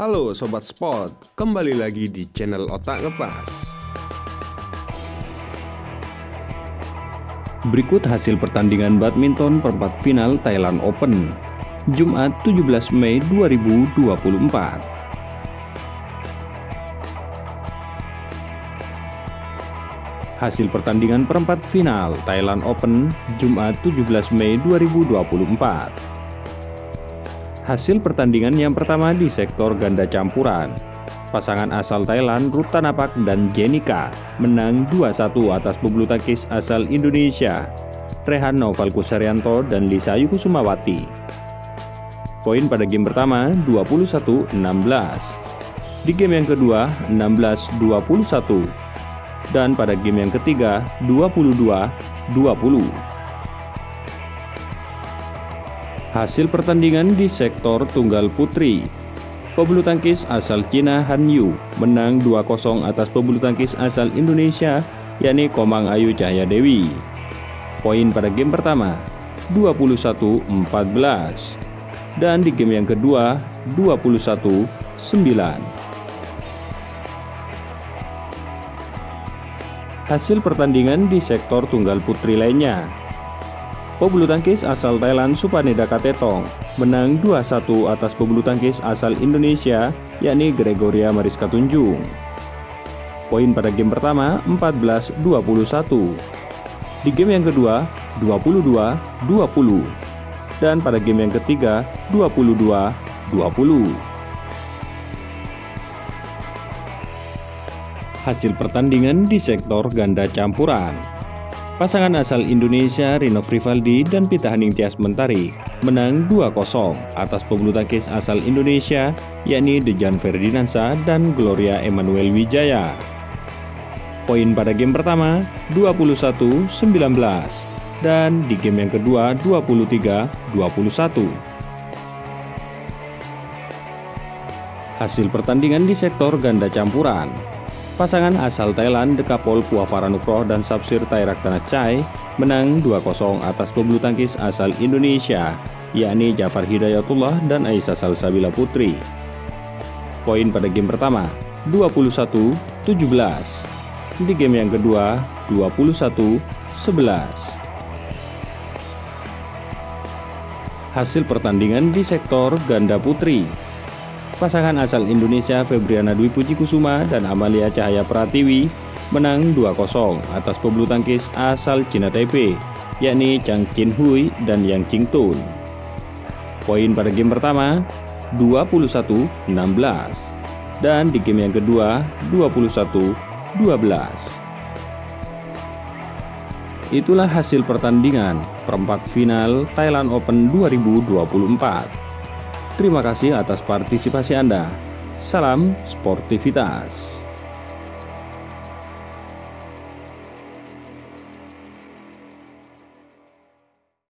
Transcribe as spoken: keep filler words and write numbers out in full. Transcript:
Halo Sobat Sport, kembali lagi di channel Otak Ngepas. Berikut hasil pertandingan badminton perempat final Thailand Open, Jumat tujuh belas Mei dua ribu dua puluh empat. Hasil pertandingan perempat final Thailand Open, Jumat tujuh belas Mei dua ribu dua puluh empat. Hasil pertandingan yang pertama di sektor ganda campuran. Pasangan asal Thailand Ruttanapak dan Jenika menang dua satu atas pebulu tangkis asal Indonesia Rehan Noval Kusaryanto dan Lisa Yukusumawati. Poin pada game pertama dua puluh satu enam belas. Di game yang kedua enam belas dua puluh satu. Dan pada game yang ketiga dua puluh dua dua puluh. Hasil pertandingan di sektor tunggal putri. Pebulu tangkis asal Cina Han Yu menang dua kosong atas pebulu tangkis asal Indonesia yakni Komang Ayu Cahaya Dewi. Poin pada game pertama dua puluh satu empat belas dan di game yang kedua dua puluh satu sembilan. Hasil pertandingan di sektor tunggal putri lainnya. Pebulu tangkis asal Thailand Supanida Katetong menang dua satu atas pebulu tangkis asal Indonesia yakni Gregoria Mariska Tunjung. Poin pada game pertama empat belas dua puluh satu. Di game yang kedua dua puluh dua dua puluh dan pada game yang ketiga dua puluh dua dua puluh. Hasil pertandingan di sektor ganda campuran. Pasangan asal Indonesia Rinov Rivaldi dan Pita Haning Tias Mentari menang dua kosong atas pebulu tangkis asal Indonesia yakni Dejan Ferdinansa dan Gloria Emmanuel Wijaya. Poin pada game pertama dua puluh satu sembilan belas dan di game yang kedua dua puluh tiga dua puluh satu. Hasil pertandingan di sektor ganda campuran. Pasangan asal Thailand Dekapol Puavaranukroh dan Sapsir Thairak Tanachai menang dua kosong atas pebulu tangkis asal Indonesia yakni Jafar Hidayatullah dan Aisyah Salsabila Putri. Poin pada game pertama dua puluh satu tujuh belas. Di game yang kedua dua puluh satu sebelas. Hasil pertandingan di sektor ganda putri. Pasangan asal Indonesia Febriana Dwi Puji Kusuma dan Amalia Cahaya Pratiwi menang dua kosong atas pebulu tangkis asal Cina Taipei yakni Chang Chin Hui dan Yang Ching Tun. Poin pada game pertama dua puluh satu enam belas dan di game yang kedua dua puluh satu dua belas. Itulah hasil pertandingan perempat final Thailand Open dua ribu dua puluh empat. Terima kasih atas partisipasi Anda. Salam sportivitas.